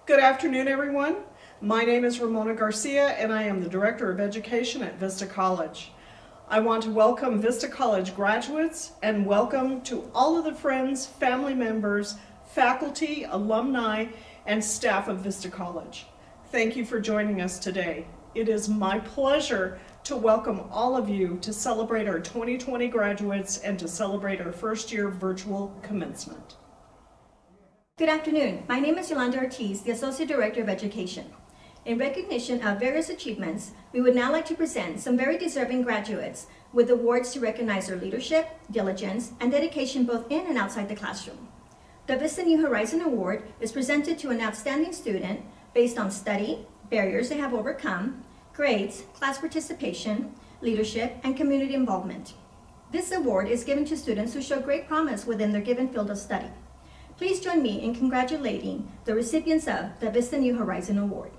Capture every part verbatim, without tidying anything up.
Good afternoon, everyone. My name is Ramona Garcia, and I am the Director of Education at Vista College. I want to welcome Vista College graduates and welcome to all of the friends, family members, faculty, alumni, and staff of Vista College. Thank you for joining us today. It is my pleasure to welcome all of you to celebrate our twenty twenty graduates and to celebrate our first year virtual commencement. Good afternoon. My name is Yolanda Ortiz, the Associate Director of Education. In recognition of various achievements, we would now like to present some very deserving graduates with awards to recognize their leadership, diligence, and dedication both in and outside the classroom. The Vista New Horizon Award is presented to an outstanding student based on study, barriers they have overcome, grades, class participation, leadership, and community involvement. This award is given to students who show great promise within their given field of study. Please join me in congratulating the recipients of the Vista New Horizon Award.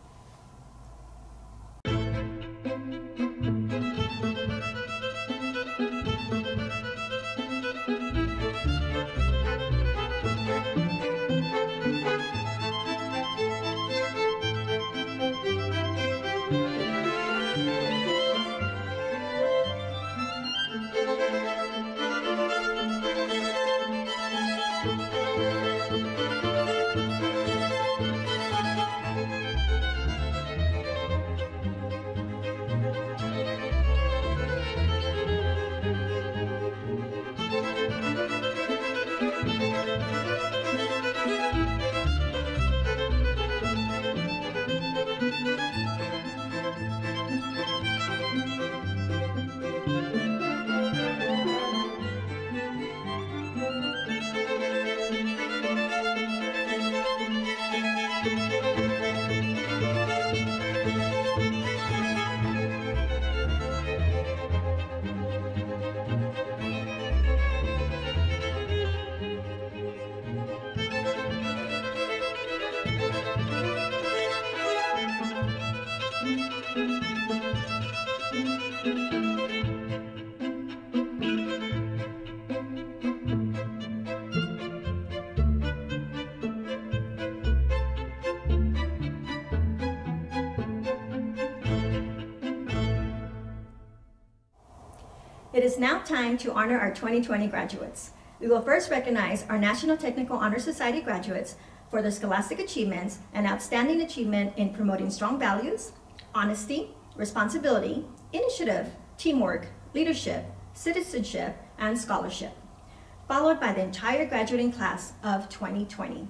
It is now time to honor our twenty twenty graduates. We will first recognize our National Technical Honor Society graduates for their scholastic achievements and outstanding achievement in promoting strong values, honesty, responsibility, initiative, teamwork, leadership, citizenship, and scholarship, followed by the entire graduating class of twenty twenty.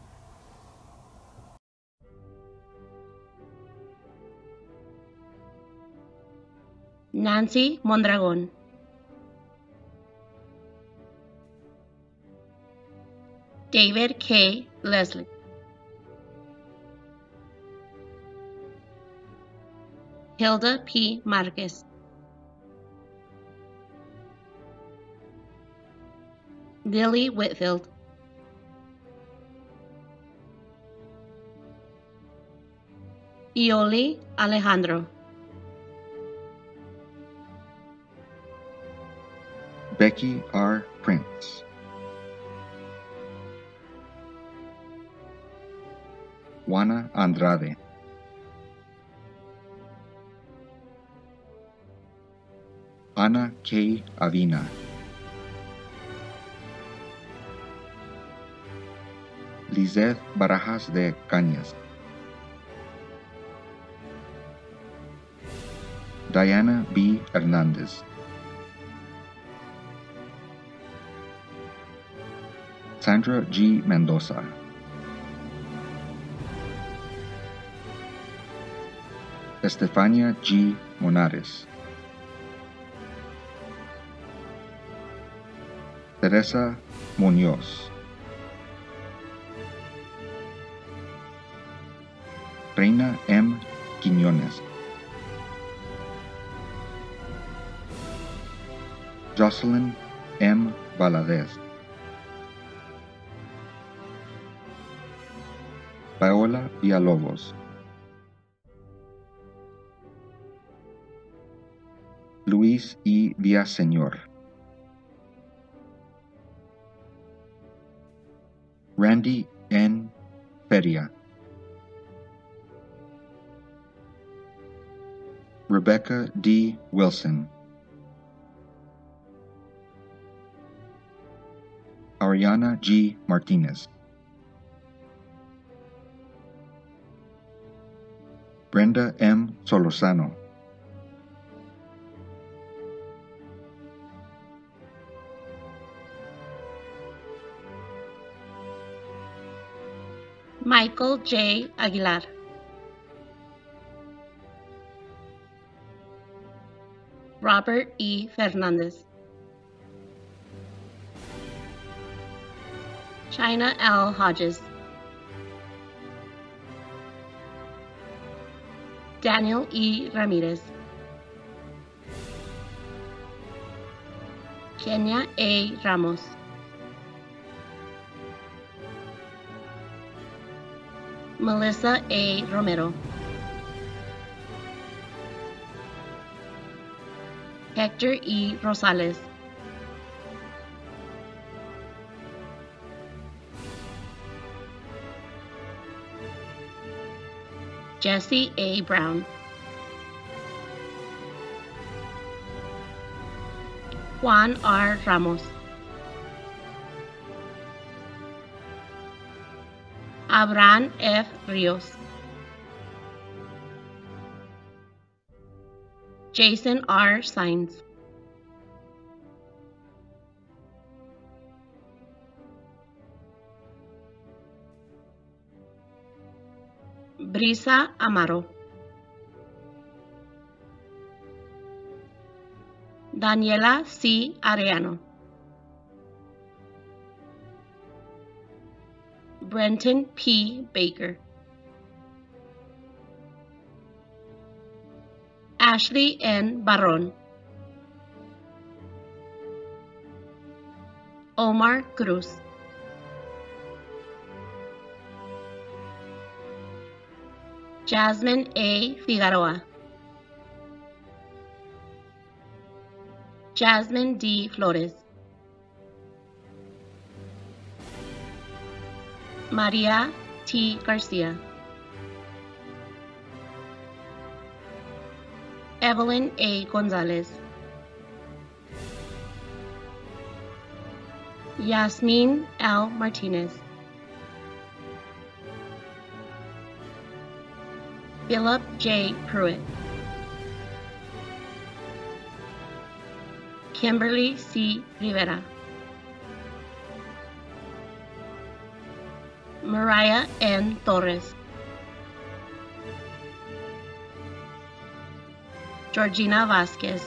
Nancy Mondragon. David K. Leslie. Hilda P. Marquez. Lily Whitfield. Ioli Alejandro. Becky R. Prince. Juana Andrade. Ana K. Avina. Lizeth Barajas de Cañas. Diana B. Hernandez. Sandra G. Mendoza. Estefania G. Monares. Teresa Muñoz. Reina M. Quiñones. Jocelyn M. Valadez. Paola Villalobos. Luis E. Villaseñor. Randy N. Feria. Rebecca D. Wilson, Ariana G. Martinez, Brenda M. Solorzano, Michael J. Aguilar, Robert E. Fernandez, China L. Hodges, Daniel E. Ramirez, Kenya A. Ramos, Melissa A. Romero, Hector E. Rosales, Jesse A. Brown, Juan R. Ramos, Abraham F. Rios, Jason R. Sainz, Brisa Amaro, Daniela C. Arellano, Brenton P. Baker, Ashley N. Barron, Omar Cruz, Jasmine A. Figueroa, Jasmine D. Flores, Maria T. Garcia, Evelyn A. Gonzalez, Yasmin L. Martinez, Philip J. Pruitt, Kimberly C. Rivera, Mariah N. Torres, Georgina Vasquez,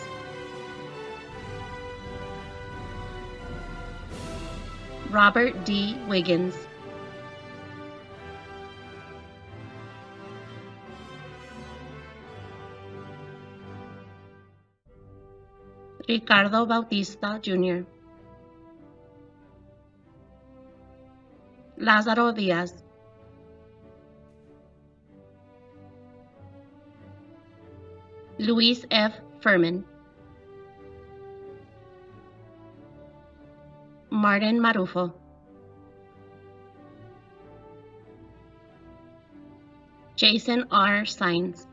Robert D. Wiggins, Ricardo Bautista Junior, Lázaro Díaz, Luis F. Furman, Martin Marufo, Jason R. Sainz,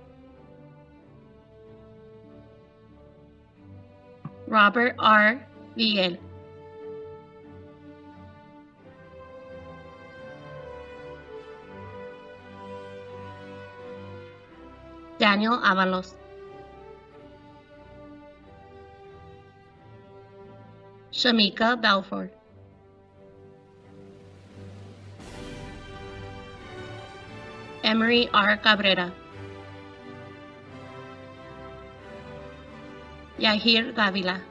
Robert R. Viguel, Daniel Avalos, Shamika Belford, Emery R. Cabrera, Yahir Davila,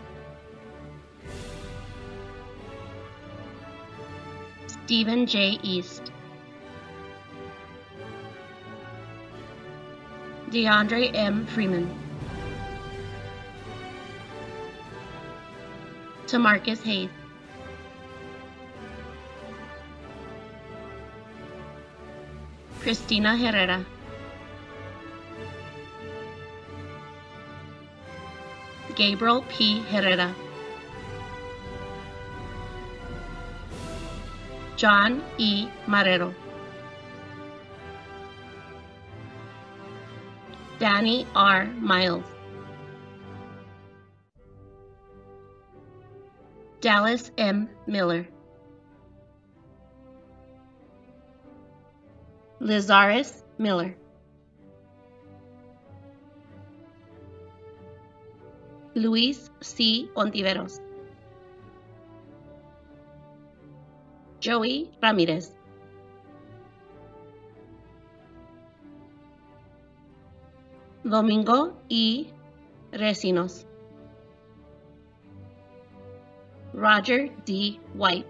Stephen J. East, DeAndre M. Freeman, Tamarcus Hayes, Christina Herrera, Gabriel P. Herrera, John E. Marrero, Danny R. Miles, Dallas M. Miller, Lizaris Miller, Luis C. Ontiveros, Joey Ramirez, Domingo E. Recinos, Roger D. White,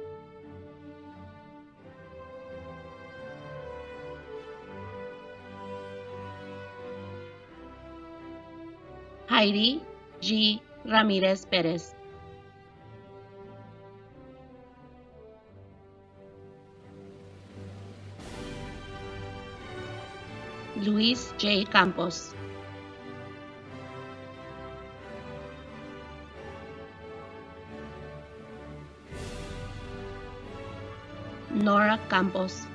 Heidi G. Ramirez Perez, Luis J. Campos, Nora Campos,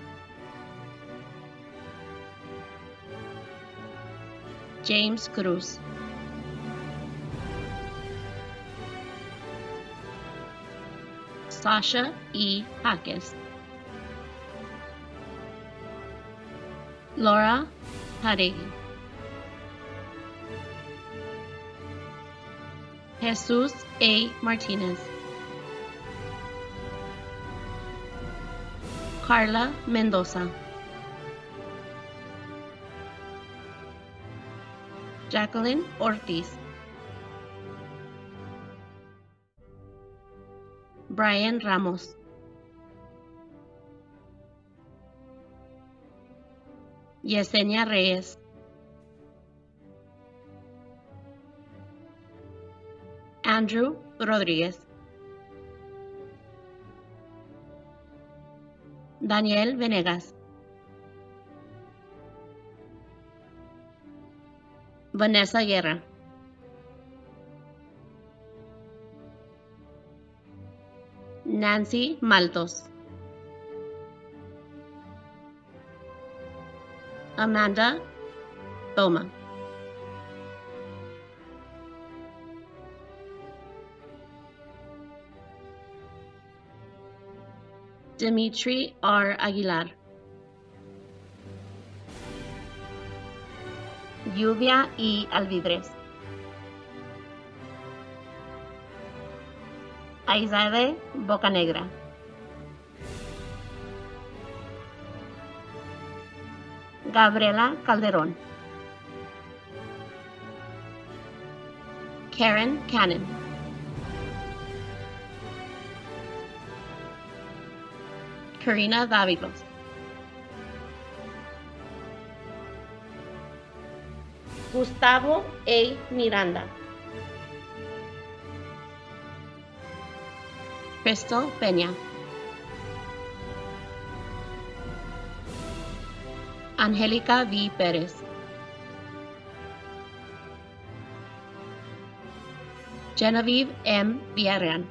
James Cruz, Sasha E. Jaques, Laura Jaregui, Jesus A. Martinez, Carla Mendoza, Jacqueline Ortiz, Brian Ramos, Yesenia Reyes, Andrew Rodríguez, Daniel Venegas, Vanessa Guerra, Nancy Maltos, Amanda Toma, Dimitri R. Aguilar, Lluvia E. Alvidrez, Aizade Bocanegra, Gabriela Calderón, Karen Cannon, Karina Davilos, Gustavo A. Miranda, Crystal Peña, Angélica V. Pérez, Genevieve M. Villarreal,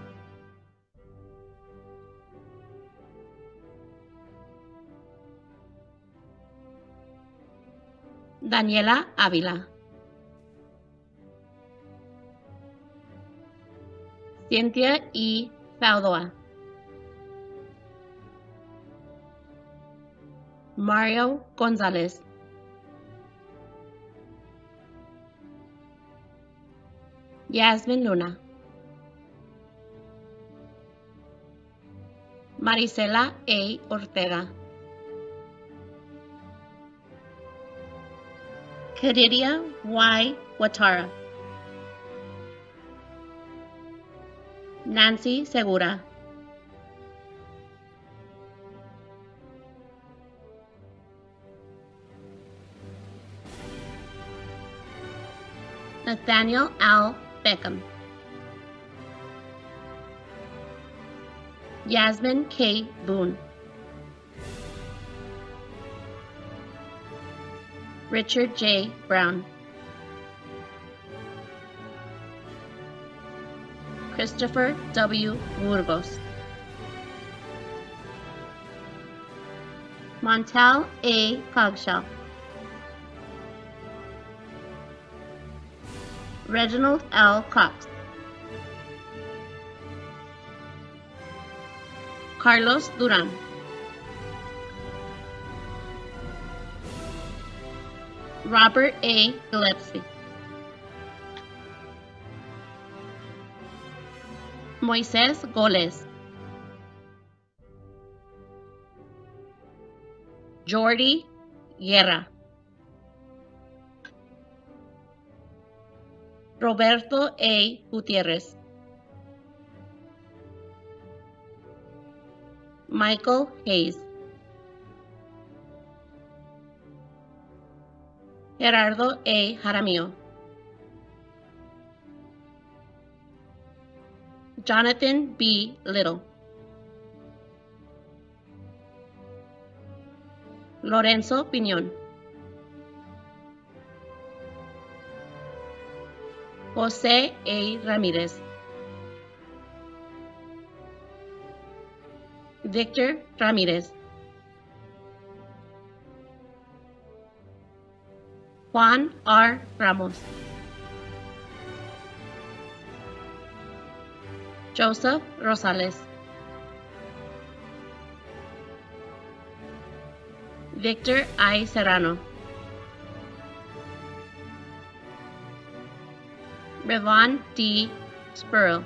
Daniela Ávila, Cynthia E. Faudoa, Mario Gonzalez, Yasmin Luna, Marisela A. Ortega, Kadidia Y. Watara, Nancy Segura, Nathaniel Al Beckham, Yasmin K. Boone, Richard J. Brown, Christopher W. Burgos, Montel A. Cogshaw, Reginald L. Cox, Carlos Duran, Robert A. Gillespie, Moisés Goles, Jordi Guerra, Roberto A. Gutierrez, Michael Hayes, Gerardo A. Jaramillo, Jonathan B. Little, Lorenzo Piñón, José A. Ramírez, Victor Ramírez, Juan R. Ramos, Joseph Rosales, Victor I. Serrano, Revon D. Spurl,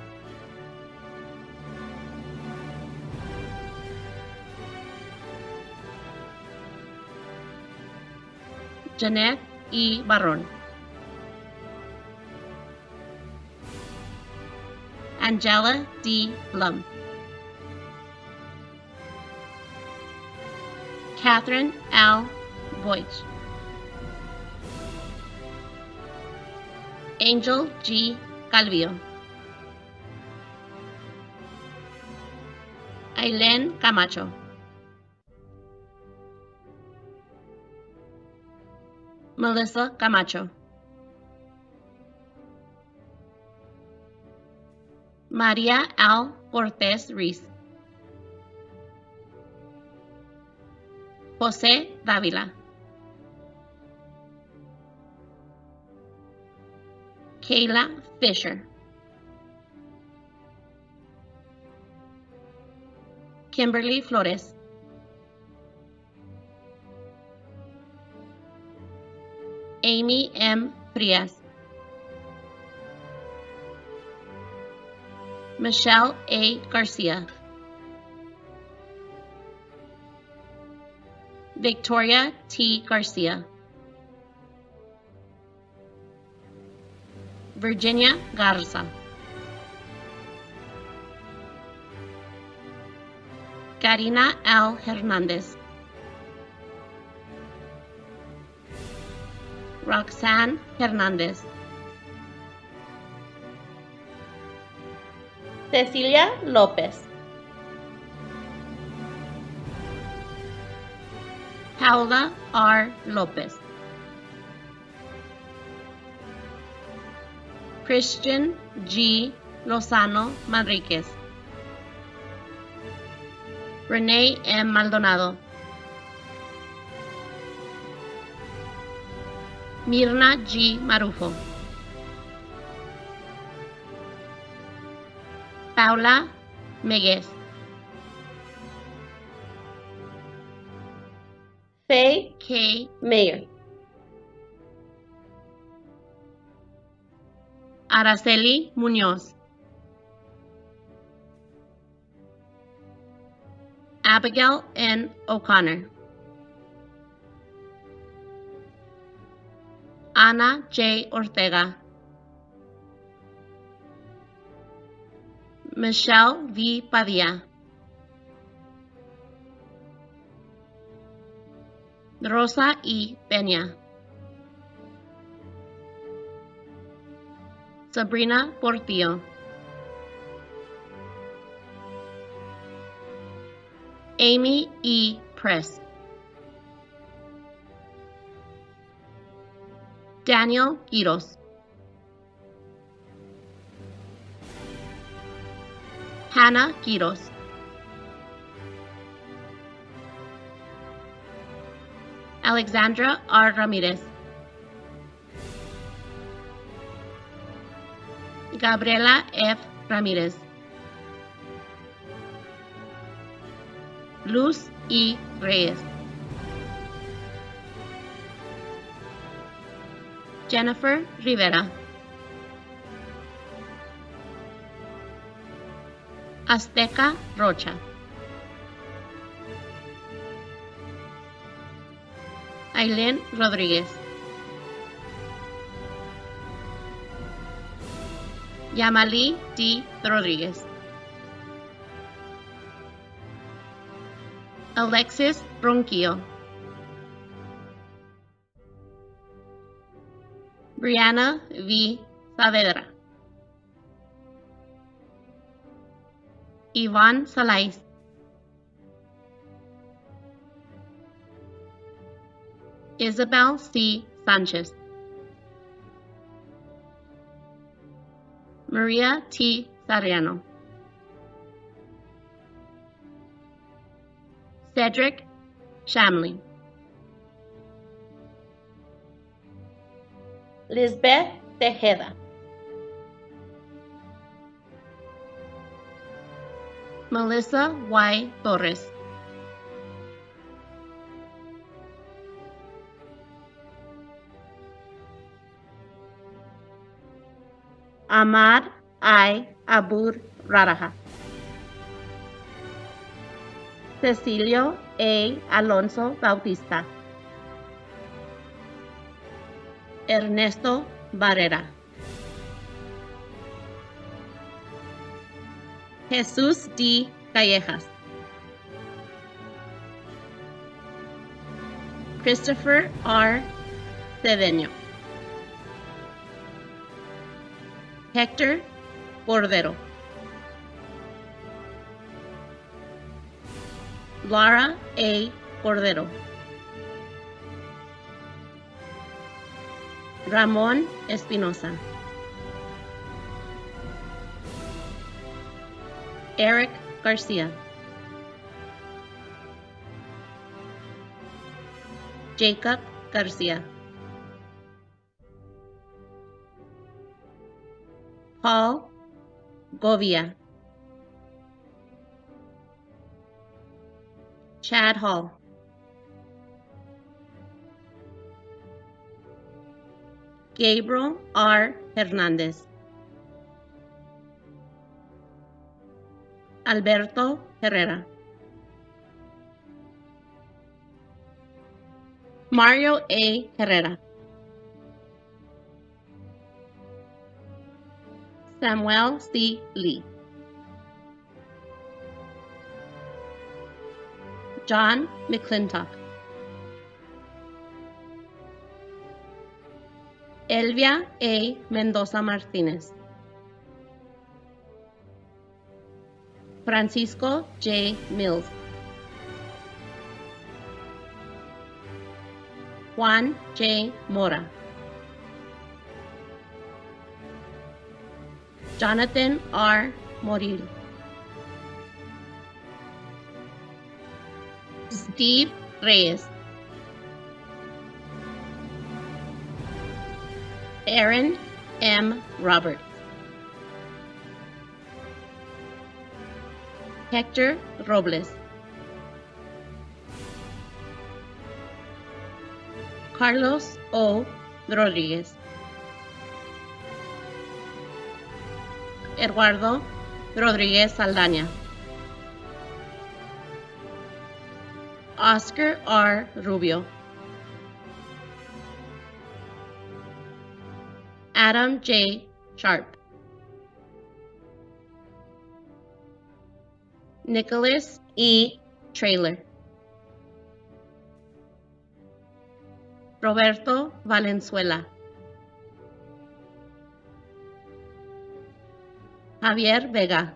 Jeanette E. Barron, Angela D. Blum, Catherine L. Voigt, Angel G. Calvillo, Aileen Camacho, Melissa Camacho, Maria L. Cortez Reese, José Dávila, Kayla Fisher, Kimberly Flores, Amy M. Frias, Michelle A. Garcia, Victoria T. Garcia, Virginia Garza, Karina L. Hernandez, Roxanne Hernandez, Cecilia Lopez, Paula R. Lopez, Christian G. Lozano Manriquez, Renee M. Maldonado, Mirna G. Marufo, Paula Meguez, Faye K. Mayer, Araceli Muñoz, Abigail N. O'Connor, Ana J. Ortega, Michelle V. Padilla, Rosa E. Peña, Sabrina Portillo, Amy E. Press, Daniel Quiros, Hannah Quiros, Alexandra R. Ramirez, Gabriela F. Ramírez. Luz E. Reyes. Jennifer Rivera. Azteca Rocha. Aileen Rodríguez. Yamali D. Rodríguez. Alexis Ronquillo. Brianna V. Saavedra. Iván Salais. Isabel C. Sanchez. Maria T. Sariano. Cedric Shamley. Lisbeth Tejeda. Melissa Y. Torres. Ahmad I. Abur Raraja. Cecilio A. Alonso Bautista. Ernesto Barrera. Jesús D. Callejas. Christopher R. Cedeño. Hector Cordero. Lara A. Cordero. Ramón Espinosa. Eric Garcia. Jacob Garcia. Paul Govia. Chad Hall. Gabriel R. Hernández. Alberto Herrera. Mario A. Herrera. Samuel C. Lee. John McClintock. Elvia A. Mendoza Martínez. Francisco J. Mills. Juan J. Mora. Jonathan R. Moril. Steve Reyes. Aaron M. Roberts. Hector Robles. Carlos O. Rodríguez. Eduardo Rodríguez Saldaña. Oscar R. Rubio. Adam J. Sharp. Nicholas E. Trailer. Roberto Valenzuela. Javier Vega.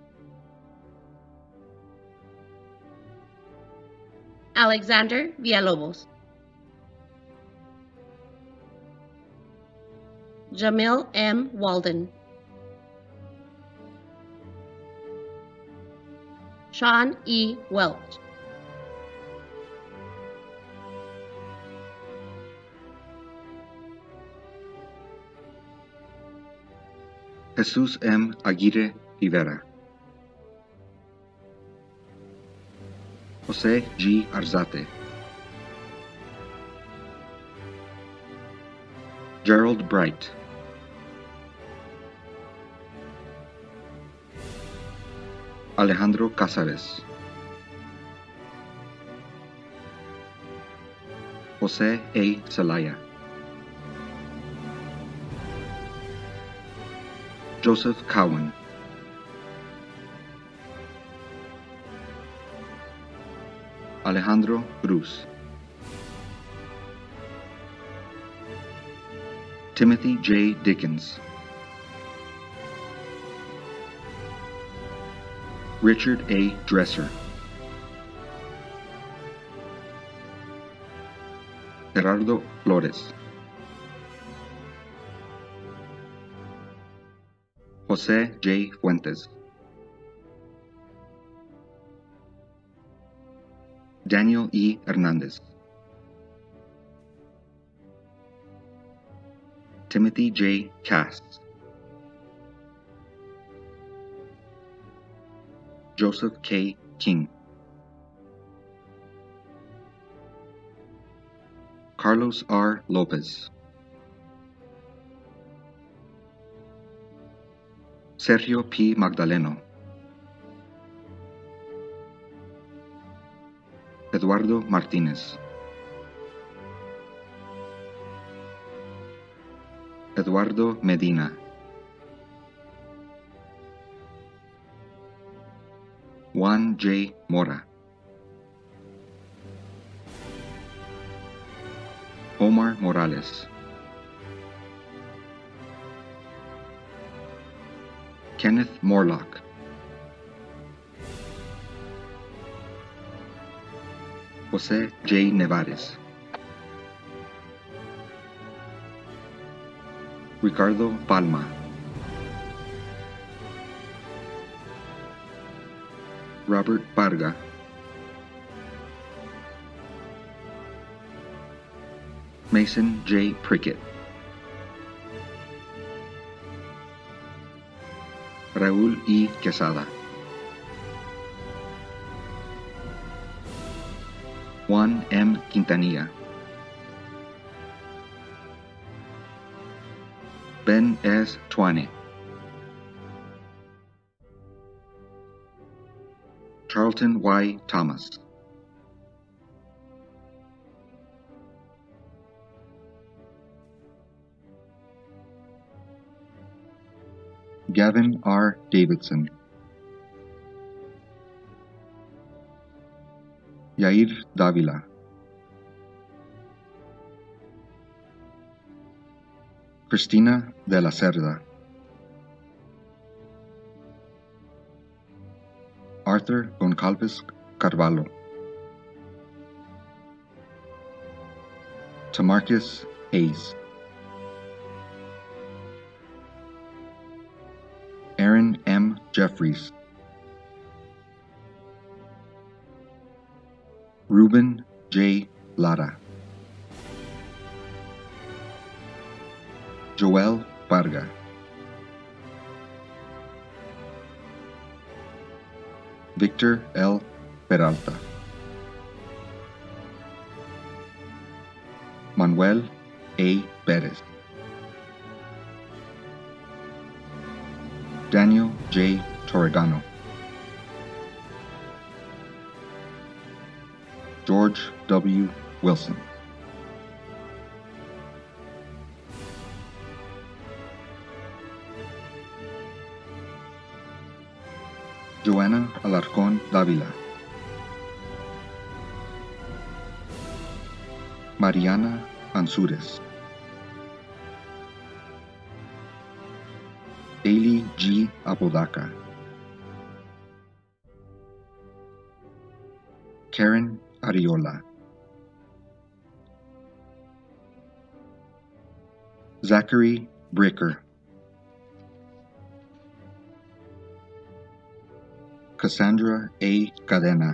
Alexander Villalobos. Jamil M. Walden. Sean E. Welch. Jesus M. Aguirre Rivera. Jose G. Arzate. Gerald Bright. Alejandro Cázares. Jose A. Celaya. Joseph Cowan. Alejandro Cruz. Timothy J. Dickens. Richard A. Dresser. Gerardo Flores. Jose J. Fuentes. Daniel E. Hernandez. Timothy J. Cass. Joseph K. King. Carlos R. Lopez. Sergio P. Magdaleno. Eduardo Martínez. Eduardo Medina. Juan J. Mora. Omar Morales. Kenneth Morlock. Jose J. Nevares. Ricardo Palma. Robert Parga. Mason J. Prickett. Raúl E. Quesada. Juan M. Quintanilla. Ben S. Twane. Charlton Y. Thomas. Gavin R. Davidson. Yair Davila. Cristina de la Cerda. Arthur Goncalves Carvalho. Tamarcus Hayes. Aaron M. Jeffries. Ruben J. Lara. Joel Varga. Victor L. Peralta. Manuel A. Perez. Daniel J. Torregano. George W. Wilson. Joanna Alarcón Dávila. Mariana Ansures. Ailey G. Apodaca. Karen Ariola. Zachary Bricker. Cassandra A. Cadena.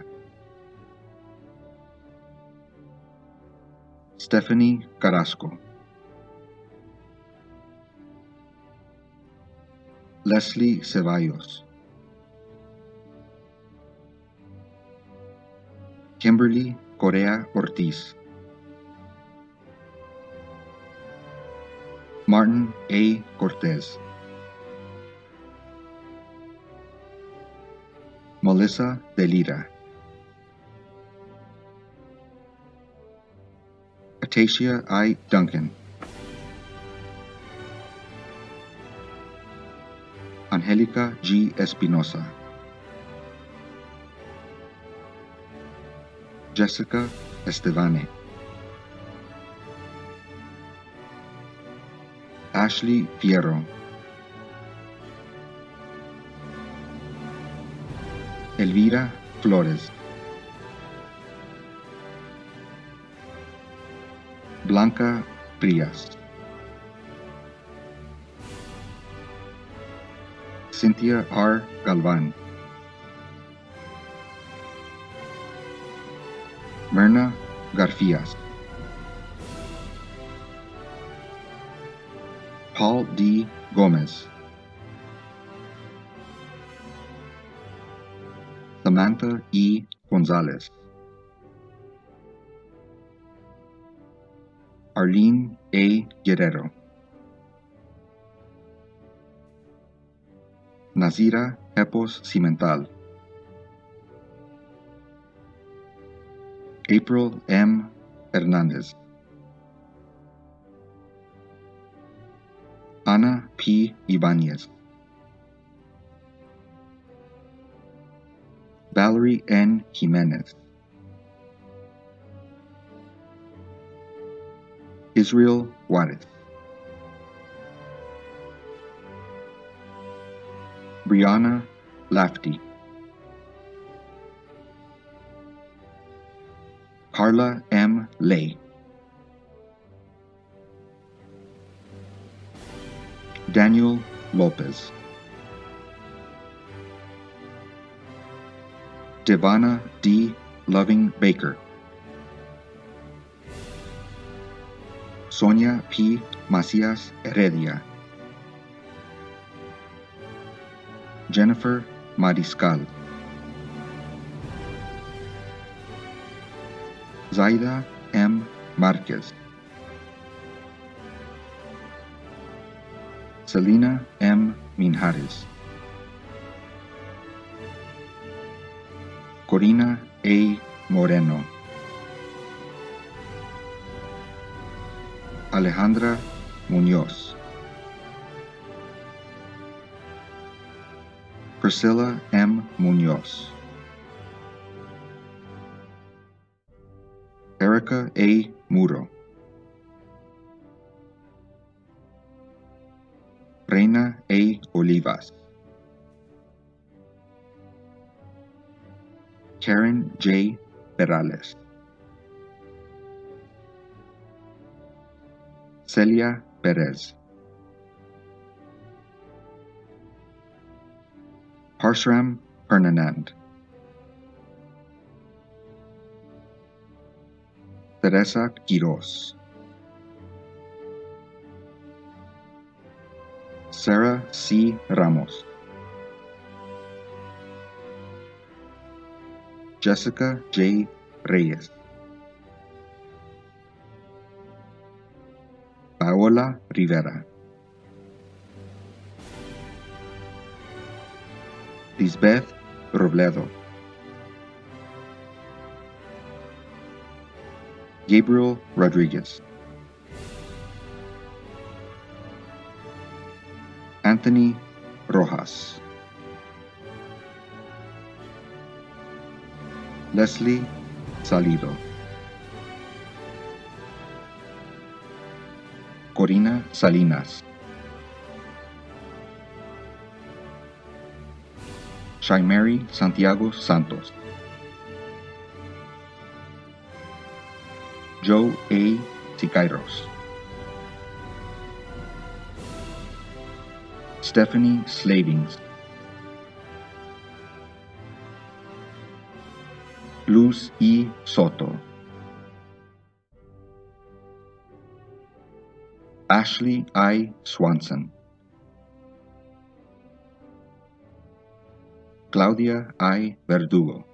Stephanie Carrasco. Leslie Ceballos, Kimberly Correa Ortiz, Martin A. Cortez, Melissa Delira, Atacia I. Duncan, Angelica G. Espinosa, Jessica Estevane, Ashley Fierro, Elvira Flores, Blanca Frias, Cynthia R. Galvan, Myrna Garfias, Paul D. Gomez, Samantha E. Gonzalez, Arlene A. Guerrero, Nazira Hepos Cimental, April M. Hernandez, Ana P. Ibanez, Valerie N. Jimenez, Israel Juarez, Brianna Lafty, Carla M. Lay, Daniel Lopez, Devana D. Loving Baker, Sonia P. Macias Heredia, Jennifer Mariscal, Zaida M. Marquez, Selena M. Minjares, Corina A. Moreno, Alejandra Munoz, Priscilla M. Munoz, Erica A. Muro, Reina A. Olivas, Karen J. Perales, Celia Perez, Parshram Fernand, Teresa Quiroz, Sarah C. Ramos, Jessica J. Reyes, Paola Rivera, Lisbeth Robledo, Gabriel Rodriguez, Anthony Rojas, Leslie Salido, Corina Salinas, Shaimary Santiago Santos, Joe A. Sicairos, Stephanie Slavings, Luz E. Soto, Ashley I. Swanson, Claudia I. Verdugo,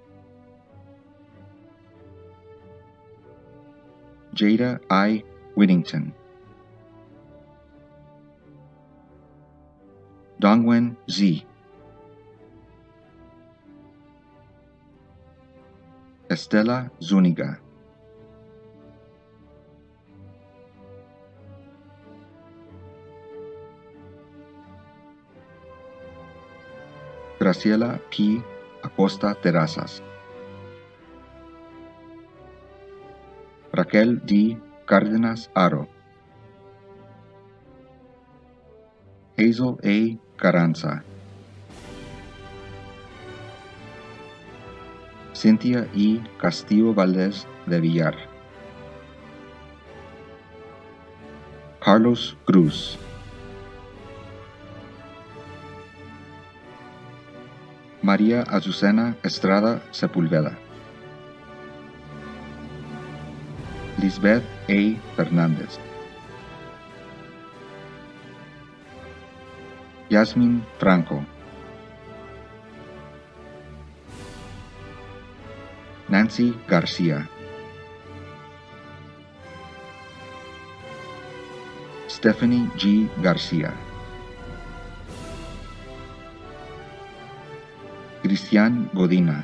Jada I. Whittington, Dongwen Z, Estela Zuniga, Graciela P. Acosta Terrazas, Raquel D. Cárdenas Aro, Hazel A. Carranza, Cynthia E. Castillo Valdez de Villar, Carlos Cruz, María Azucena Estrada Sepúlveda, Lisbeth A. Fernández, Yasmin Franco, Nancy García, Stephanie G. García, Cristian Godina,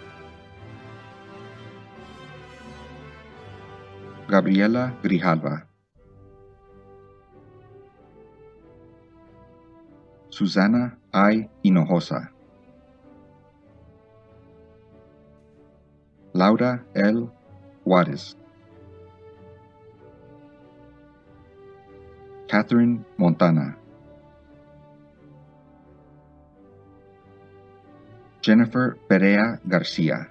Gabriela Grijalva, Susana I. Hinojosa, Laura L. Juárez, Catherine Montana, Jennifer Perea García,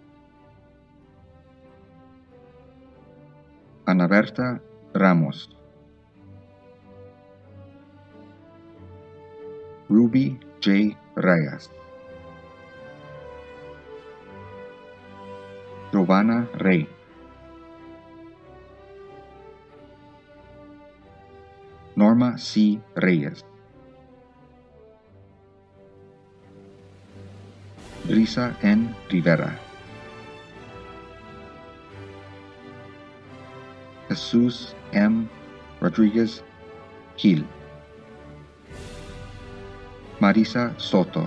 Ana Berta Ramos, Ruby J. Reyes, Giovanna Rey, Norma C. Reyes, Brisa N. Rivera, Jesus M. Rodriguez Gil, Marisa Soto,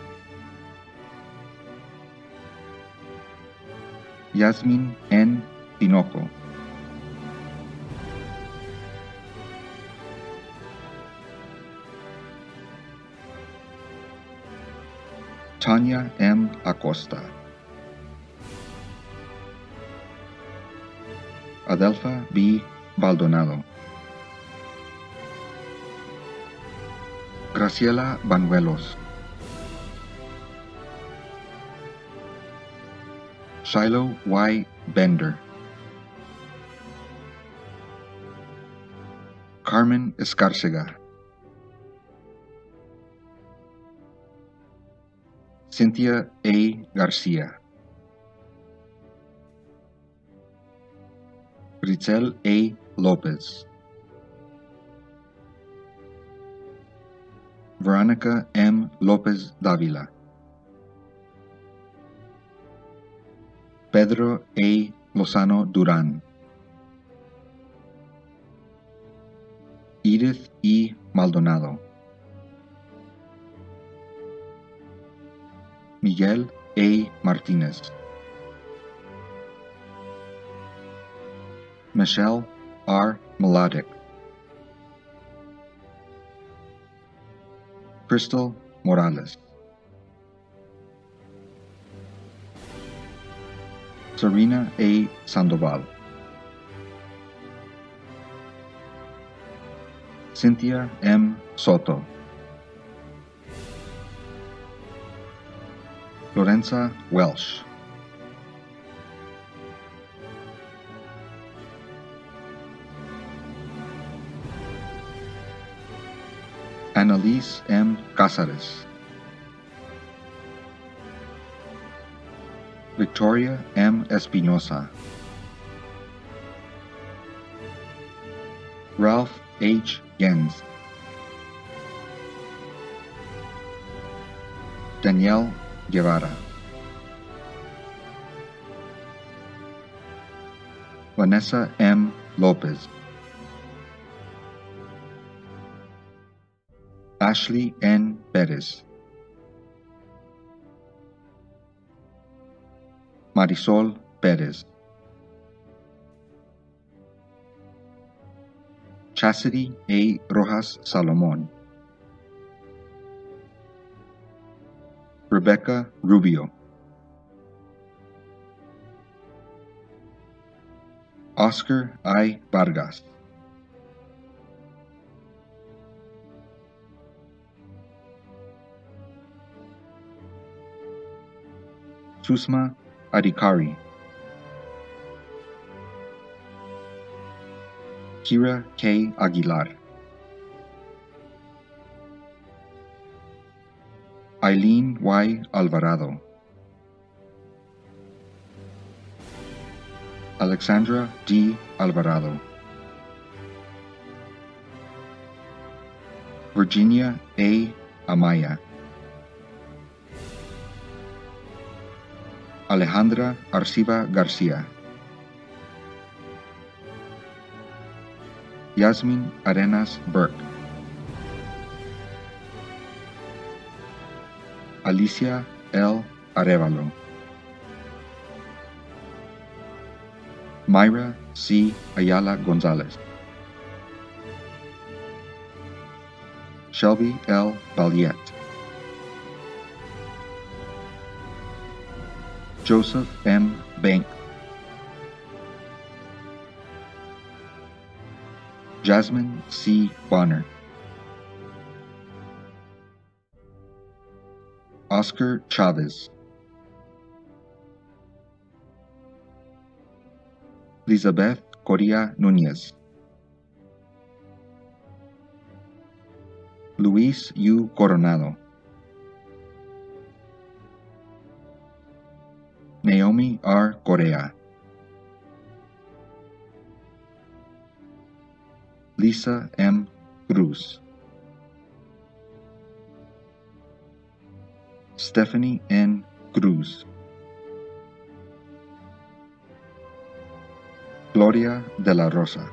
Yasmin N. Tinoco, Tanya M. Acosta, Adelfa B. Baldonado, Graciela Banuelos, Shiloh Y. Bender, Carmen Escárcega, Cynthia A. García, Ritzel A. Lopez, Veronica M. Lopez Dávila, Pedro A. Lozano Durán, Edith E. Maldonado, Miguel A. Martínez, Michelle R. Melodic, Crystal Morales, Serena A. Sandoval, Cynthia M. Soto, Lorenza Welsh, Annalise M. Cázares, Victoria M. Espinosa, Ralph H. Jens, Danielle Guevara. Vanessa M. Lopez. Ashley N. Perez. Marisol Perez. Chastity A. Rojas Salomon. Rebecca Rubio. Oscar I. Vargas. Susma Adhikari. Kira K. Aguilar. Eileen Y. Alvarado. Alexandra D. Alvarado. Virginia A. Amaya. Alejandra Arciva Garcia. Yasmin Arenas Burke. Alicia L. Arevalo. Myra C. Ayala Gonzalez. Shelby L. Balliet. Joseph M. Bank. Jasmine C. Bonner. Oscar Chavez. Elizabeth Correa Nunez. Luis U. Coronado. Naomi R. Correa. Lisa M. Cruz. Stephanie N. Cruz. Gloria de la Rosa.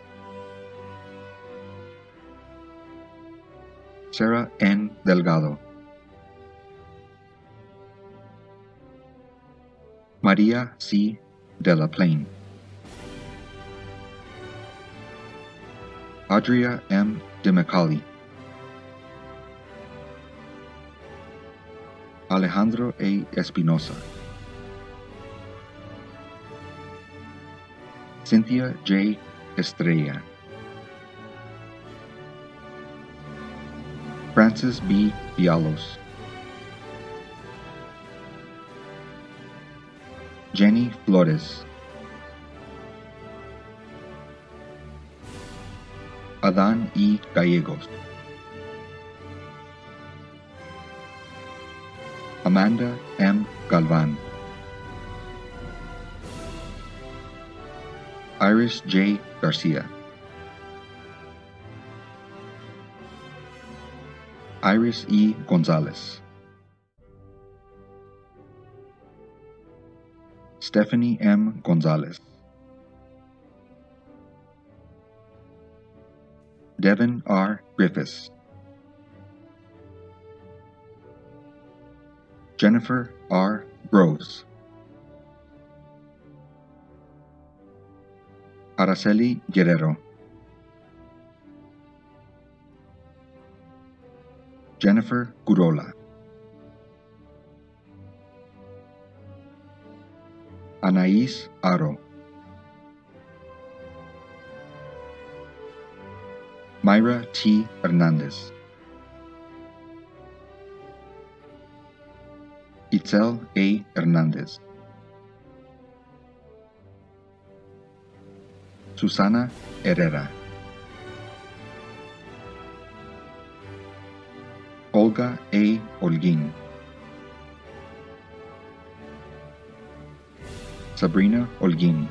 Sarah N. Delgado. Maria C. de la Plain. Adria M. de Macaulay. Alejandro A. Espinosa. Cynthia J. Estrella. Francis B. Vialos. Jenny Flores. Adán E. Gallegos. Amanda M. Galvan. Iris J. Garcia. Iris E. Gonzalez. Stephanie M. Gonzalez. Devin R. Griffiths. Jennifer R. Rose. Araceli Guerrero. Jennifer Gurola. Anais Aro. Myra T. Hernandez. Itzel A. Hernandez. Susana Herrera. Olga A. Holguín. Sabrina Holguín.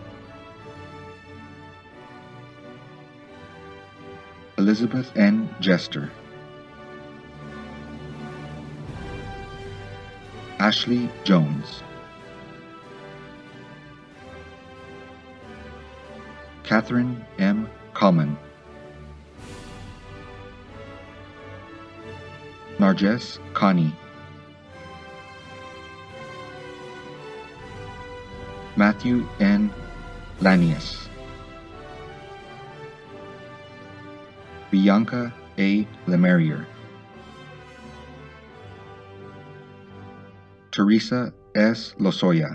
Elizabeth N. Jester. Ashley Jones, Catherine M. Coleman, Narges Connie, Matthew N. Lanius, Bianca A. Lemarier, Teresa S. Lozoya,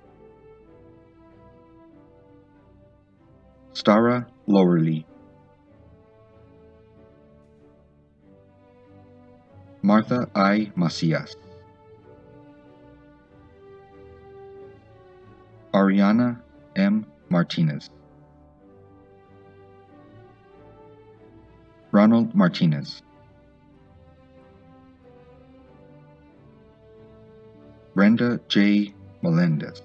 Stara Lowerly, Martha I. Macias, Ariana M. Martinez, Ronald Martinez, Brenda J. Melendez,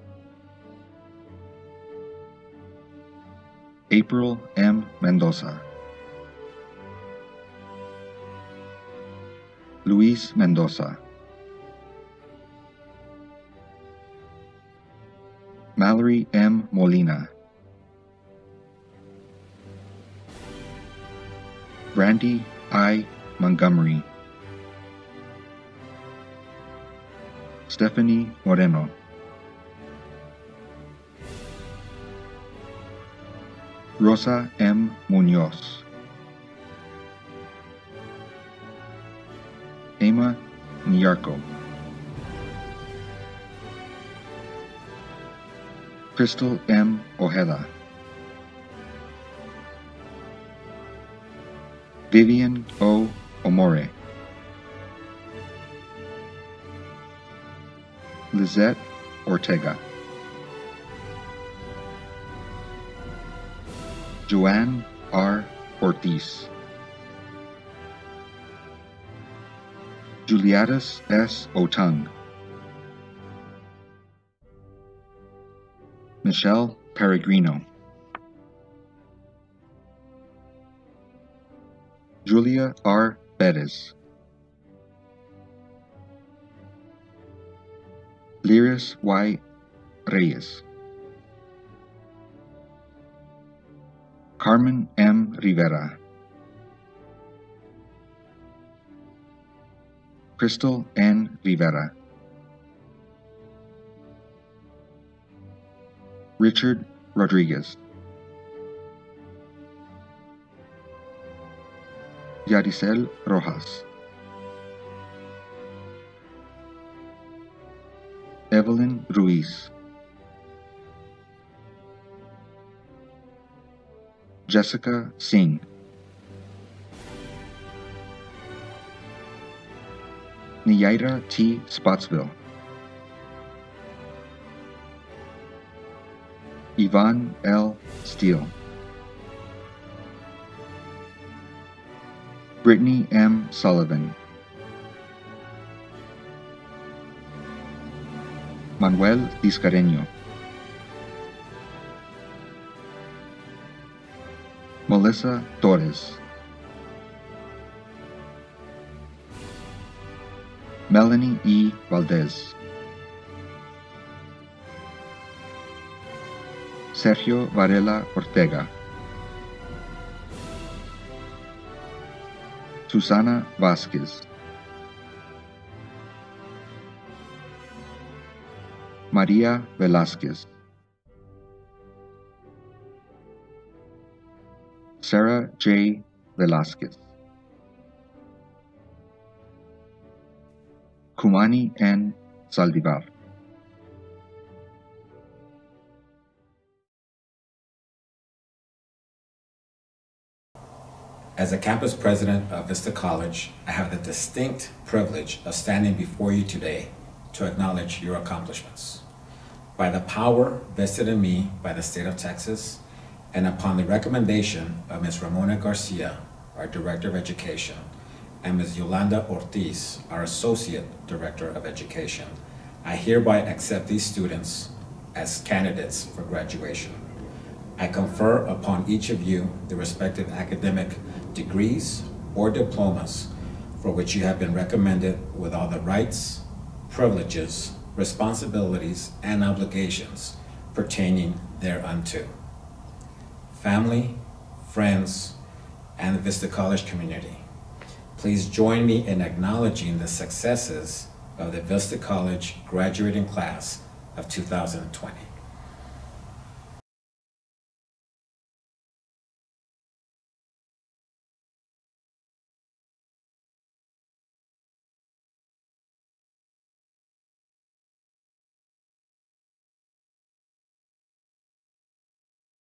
April M. Mendoza, Luis Mendoza, Mallory M. Molina, Brandy I. Montgomery, Stephanie Moreno, Rosa M. Munoz, Emma Nyarko, Crystal M. Ojeda, Vivian O. Omore, Lizette Ortega, Joanne R. Ortiz, Juliatus S. Otung, Michelle Peregrino, Julia R. Bettis, Lyris Y. Reyes, Carmen M. Rivera, Crystal N. Rivera, Richard Rodriguez, Yaricel Rojas, Evelyn Ruiz, Jessica Singh, Niyaira T. Spotsville, Yvonne L. Steele, Brittany M. Sullivan, Manuel Tiscareño, Melissa Torres, Melanie E. Valdez, Sergio Varela Ortega, Susana Vasquez, Maria Velázquez, Sarah J. Velázquez, Kumani N. Saldivar. As a campus president of Vista College, I have the distinct privilege of standing before you today to acknowledge your accomplishments. By the power vested in me by the state of Texas, and upon the recommendation of Miz Ramona Garcia, our Director of Education, and Miz Yolanda Ortiz, our Associate Director of Education, I hereby accept these students as candidates for graduation. I confer upon each of you the respective academic degrees or diplomas for which you have been recommended with all the rights, privileges, responsibilities, and obligations pertaining thereunto. Family, friends, and the Vista College community, please join me in acknowledging the successes of the Vista College graduating class of two thousand twenty.